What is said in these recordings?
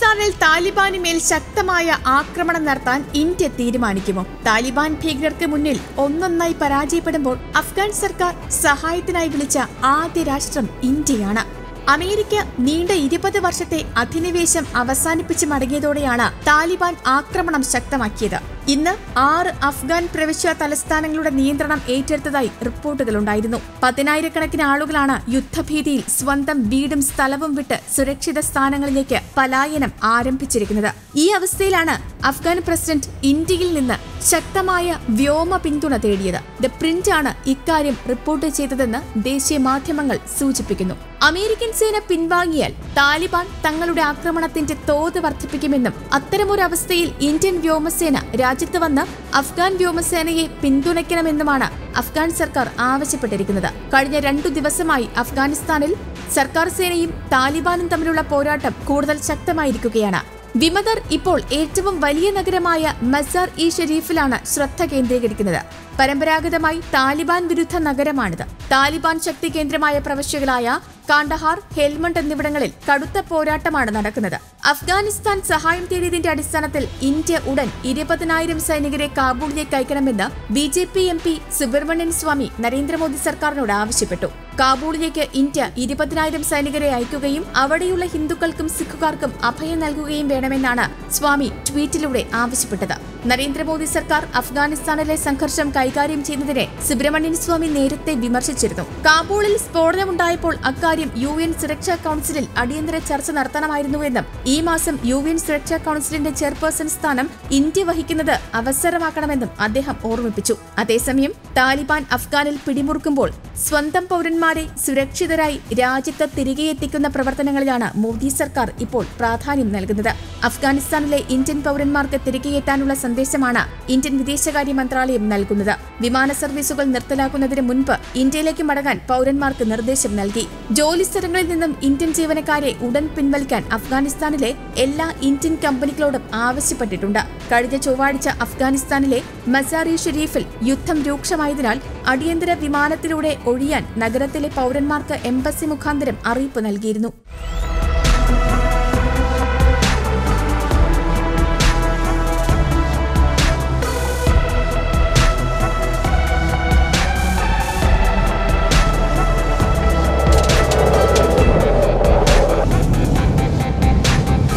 അഫ്ഗാനിൽ താലിബാനുമേൽ ശക്തമായ ആക്രമണം നടത്താൻ ഇന്ത്യ തീരുമാനിക്കുമോ? താലിബാൻ ഭീകരർക്ക് മുന്നിൽ ഒന്നൊന്നായി പരാജയപ്പെടുമ്പോൾ അഫ്ഗാൻ സർക്കാർ സഹായത്തിനായി വിളിച്ച ആദ്യ രാഷ്ട്രം ഇന്ത്യയാണ്. അമേരിക്ക നീണ്ട 20 വർഷത്തെ അധിനിവേശം അവസാനിപ്പിച്ച് മടങ്ങിയതോടെയാണ് താലിബാൻ ആക്രമണം ശക്തമാക്കിയത്. ഇന്ന് 6 അഫ്ഗാൻ പ്രവിശ്യ തലസ്ഥാനങ്ങളുടെ നിയന്ത്രണം ഏറ്റെടുത്തതായി റിപ്പോർട്ടുകളുണ്ടായിരുന്നു. 10,000-കണക്കിന് ആളുകളാണ് യുദ്ധഭീതിയിൽ സ്വന്തം വീടും സ്ഥലവും വിട്ട് സുരക്ഷിത സ്ഥാനങ്ങളിലേക്ക് പലായനം ആരംഭിച്ചിരിക്കുന്നത്. ഈ അവസ്ഥയിലാണ് അഫ്ഗാൻ പ്രസിഡന്റ് ഇന്ത്യയിൽ നിന്ന് ശക്തമായ വ്യോമ പിന്തുണ തേടിയത്. ദ പ്രിന്റ് ആണ് ഇക്കാര്യം റിപ്പോർട്ട് ചെയ്തതെന്ന് ദേശീയ മാധ്യമങ്ങൾ സൂചിപ്പിക്കുന്നു. അമേരിക്കൻ സേന പിൻവാങ്ങിയാൽ താലിബാൻ തങ്ങളുടെ ആക്രമണത്തിന്റെ തോത് വർദ്ധിപ്പിക്കുമെന്നും അത്തരമൊരു അവസ്ഥയിൽ ഇന്ത്യൻ വ്യോമസേന രാജ്യത്ത് വന്ന് അഫ്ഗാൻ വ്യോമസേനയെ പിന്തുണയ്ക്കണമെന്നുമാണ് അഫ്ഗാൻ സർക്കാർ ആവശ്യപ്പെട്ടിരിക്കുന്നത്. കഴിഞ്ഞ 2 ദിവസമായി അഫ്ഗാനിസ്ഥാനിൽ സർക്കാർ സേനയും താലിബാനും തമ്മിലുള്ള പോരാട്ടം കൂടുതൽ ശക്തമായിരിക്കുകയാണ്. വിമതർ ഇപ്പോൾ ഏറ്റവും വലിയ നഗരമായ മസാർ-ഇ-ഷരീഫിലാണ് ശ്രദ്ധ കേന്ദ്രീകരിക്കുന്നത്. പരമ്പരാഗതമായി താലിബാൻ വിരുദ്ധ നഗരമാണിത്. താലിബാൻ ശക്തി കേന്ദ്രമായ പ്രവിശ്യകളായ കാണ്ഡഹാർ, ഹെൽമണ്ട് എന്നിവിടങ്ങളിൽ കടുത്ത പോരാട്ടമാണ് നടക്കുന്നത്. അഫ്ഗാനിസ്ഥാൻ സഹായം തേടിയതിന്റെ അടിസ്ഥാനത്തിൽ ഇന്ത്യ ഉടൻ 20,000 സൈനികരെ കാബൂളിലേക്ക് അയക്കണമെന്ന് BJP MP സുബ്രഹ്മണ്യൻ സ്വാമി നരേന്ദ്രമോദി സർക്കാരിനോട് ആവശ്യപ്പെട്ടു. കാബൂളിലേക്ക് ഇന്ത്യ 20,000 സൈനികരെ അയക്കുകയും അവിടെയുള്ള ഹിന്ദുക്കൾക്കും സിഖുകാർക്കും അഭയം നൽകുകയും വേണമെന്നാണ് സ്വാമി ട്വീറ്റിലൂടെ ആവശ്യപ്പെട്ടത്. നരേന്ദ്രമോദി സർക്കാർ അഫ്ഗാനിസ്ഥാനിലെ സംഘർഷം കൈകാര്യം ചെയ്യുന്നതിനെ സുബ്രഹ്മണ്യൻ സ്വാമി നേരത്തെ വിമർശിച്ചിരുന്നു. കാബൂളിൽ സ്ഫോടനമുണ്ടായപ്പോൾ അക്കാര്യം UN സുരക്ഷാ കൌൺസിലിൽ അടിയന്തര ചർച്ച നടത്തണമായിരുന്നുവെന്നും ഈ മാസം UN സുരക്ഷാ കൌൺസിലിന്റെ ചെയർപേഴ്സൺ സ്ഥാനം ഇന്ത്യ വഹിക്കുന്നത് അവസരമാക്കണമെന്നും അദ്ദേഹം ഓർമ്മിപ്പിച്ചു. അതേസമയം താലിബാൻ അഫ്ഗാനിൽ പിടിമുറുക്കുമ്പോൾ സ്വന്തം പൗരന്മാരെ സുരക്ഷിതരായി രാജ്യത്ത് തിരികെ എത്തിക്കുന്ന പ്രവർത്തനങ്ങളിലാണ് മോദി സർക്കാർ ഇപ്പോൾ പ്രാധാന്യം നൽകുന്നത്. അഫ്ഗാനിസ്ഥാനിലെ ഇന്ത്യൻ പൗരന്മാർക്ക് തിരികെ എത്താനുള്ള സന്ദേശമാണ് ഇന്ത്യൻ വിദേശകാര്യ മന്ത്രാലയം നൽകുന്നത്. വിമാന സർവീസുകൾ നിർത്തലാക്കുന്നതിന് മുൻപ് ഇന്ത്യയിലേക്ക് മടങ്ങാൻ പൗരന്മാർക്ക് നിർദ്ദേശം നൽകി. ജോലിസ്ഥലങ്ങളിൽ നിന്നും ഇന്ത്യൻ ജീവനക്കാരെ ഉടൻ പിൻവലിക്കാൻ അഫ്ഗാനിസ്ഥാനിലെ എല്ലാ ഇന്ത്യൻ കമ്പനികളോടും ആവശ്യപ്പെട്ടിട്ടുണ്ട്. കഴിഞ്ഞ ചൊവ്വാഴ്ച അഫ്ഗാനിസ്ഥാനിലെ മസാർ-ഇ-ഷരീഫിൽ യുദ്ധം രൂക്ഷമായതിനാൽ അടിയന്തര വിമാനത്തിലൂടെ ഒഴിയാൻ നഗരത്തിലെ പൗരന്മാർക്ക് എംബസി മുഖാന്തരം അറിയിപ്പ് നൽകിയിരുന്നു.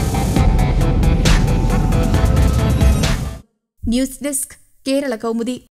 News desk, Kerala Kaumudi.